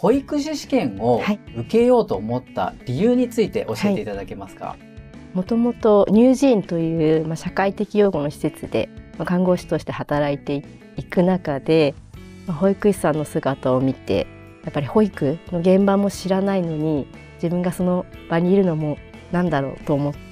保育士試験を受けようと思った理由について教えていただけますか？ もともと乳児院という、社会的養護の施設で、看護師として働いていく中で、保育士さんの姿を見て、やっぱり保育の現場も知らないのに自分がその場にいるのもなんだろうと思って、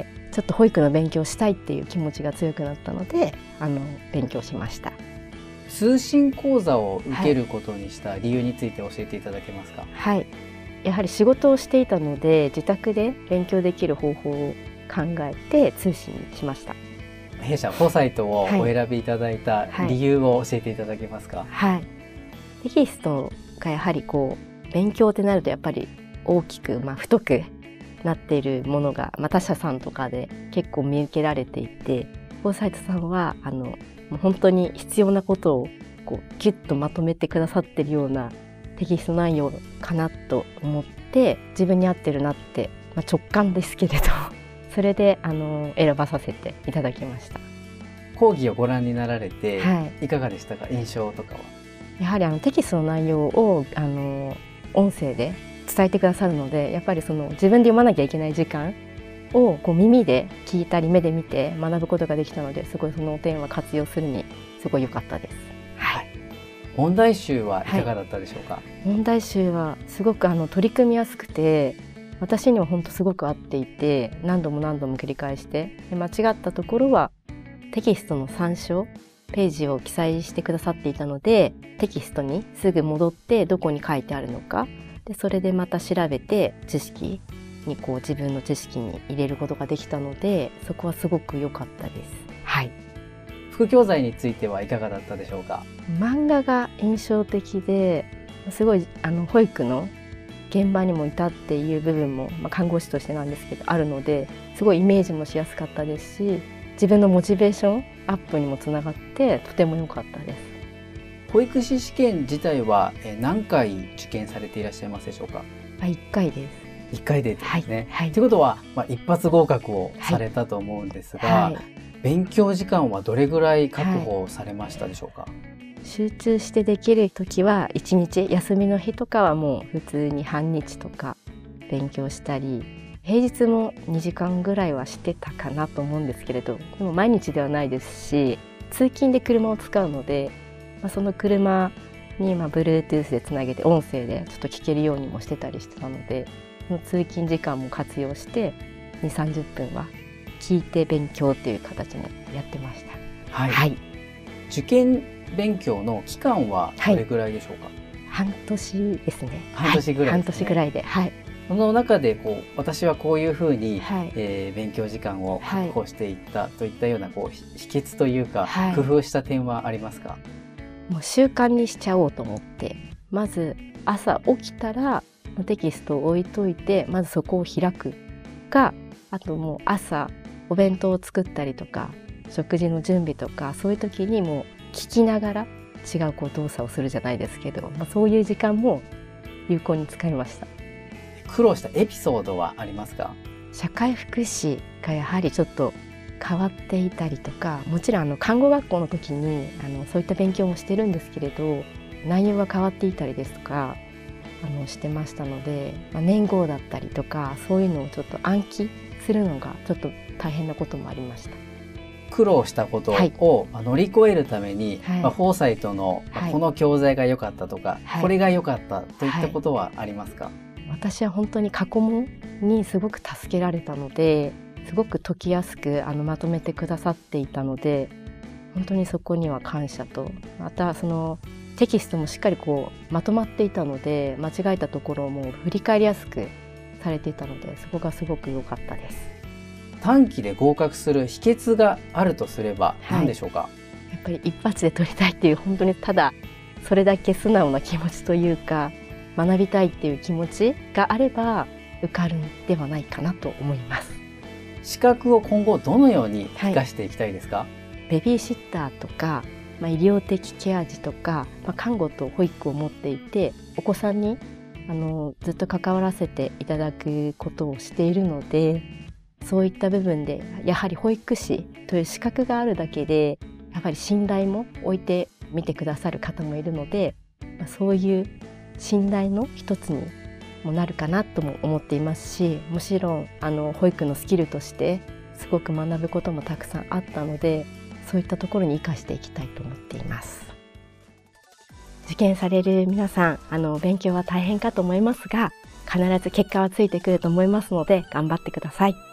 ちょっと保育の勉強をしたいっていう気持ちが強くなったので勉強しました。 通信講座を受けることにした理由について教えていただけますか？ はい、やはり仕事をしていたので自宅で勉強できる方法を考えて通信にしました。 弊社フォーサイトをお選びいただいた理由を教えていただけますか？ はい、テキストがやはり勉強ってなるとやっぱり大きく、太くなっているものが、他社さんとかで結構見受けられていて、フォーサイトさんはもう本当に必要なことをギュッとまとめてくださってるようなテキスト内容かなと思って、自分に合ってるなって、直感ですけれどそれで選ばさせていただきました。 講義をご覧になられて、いかがでしたか？印象とかは。 やはりテキストの内容を音声で伝えてくださるので、やっぱり自分で読まなきゃいけない時間を耳で聞いたり目で見て学ぶことができたので、すごいその点は活用するにすごい良かったです。はい、 問題集はいかがだったでしょうか？ 問題集はすごく取り組みやすくて、私には本当すごく合っていて、何度も繰り返して、間違ったところはテキストの参照ページを記載してくださっていたので、テキストにすぐ戻ってどこに書いてあるのかで、それでまた調べて知識に自分の知識に入れることができたので、そこはすごく良かったです。はい。 副教材についてはいかがだったでしょうか？ 漫画が印象的で、すごい保育の現場にもいたっていう部分も、看護師としてなんですけどあるので、すごいイメージもしやすかったですし、自分のモチベーションアップにもつながってとても良かったです。 保育士試験自体は何回受験されていらっしゃいますでしょうか ？1回です。 1回でですね。ということは、一発合格をされたと思うんですが、勉強時間はどれぐらい確保されましたでしょうか？ 集中してできる時は1日、休みの日とかはもう普通に半日とか勉強したり、平日も2時間ぐらいはしてたかなと思うんですけれど、でも毎日ではないですし、通勤で車を使うので、その車にBluetooth でつなげて音声でちょっと聞けるようにもしてたりしてたので、その通勤時間も活用して2、30分は聞いて勉強っていう形もやってました。はい。 受験勉強の期間はどれぐらいでしょうか？ 半年ですね。 半年ぐらいですね。 半年ぐらいで。はい。 その中で私はこういうふうに、勉強時間を確保していったといったような秘訣というか、工夫した点はありますか？ もう習慣にしちゃおうと思って、まず朝起きたらテキストを置いといて、まずそこを開くか、あともう朝お弁当を作ったりとか食事の準備とか、そういう時にもう聞きながら違う動作をするじゃないですけど、そういう時間も有効に使いました。 苦労したエピソードはありますか？ 社会福祉がやはりちょっと変わっていたりとか、もちろん看護学校の時にそういった勉強もしてるんですけれど、内容が変わっていたりですとかしてましたので、年号だったりとかそういうのをちょっと暗記するのがちょっと大変なこともありました。 苦労したことを乗り越えるために、フォーサイトのこの教材が良かったとか、これが良かったといったことはありますか？ 私は本当に過去問にすごく助けられたので、すごく解きやすくまとめてくださっていたので、本当にそこには感謝と、またそのテキストもしっかりまとまっていたので、間違えたところも振り返りやすくされていたので、そこがすごく良かったです。 短期で合格する秘訣があるとすれば何でしょうか？ やっぱり一発で取りたいっていう、本当にただそれだけ素直な気持ちというか、学びたいっていう気持ちがあれば受かるんではないかなと思います。 資格を今後どのように生かしていきたいですか？ ベビーシッターとか、医療的ケア児とか、看護と保育を持っていて、お子さんにずっと関わらせていただくことをしているので、そういった部分でやはり保育士という資格があるだけで、やはり信頼も置いてみてくださる方もいるので、そういう信頼の一つにもなるかなとも思っていますし、もちろん保育のスキルとしてすごく学ぶこともたくさんあったので、そういったところに生かしていきたいと思っています。受験される皆さん、勉強は大変かと思いますが、必ず結果はついてくると思いますので頑張ってください。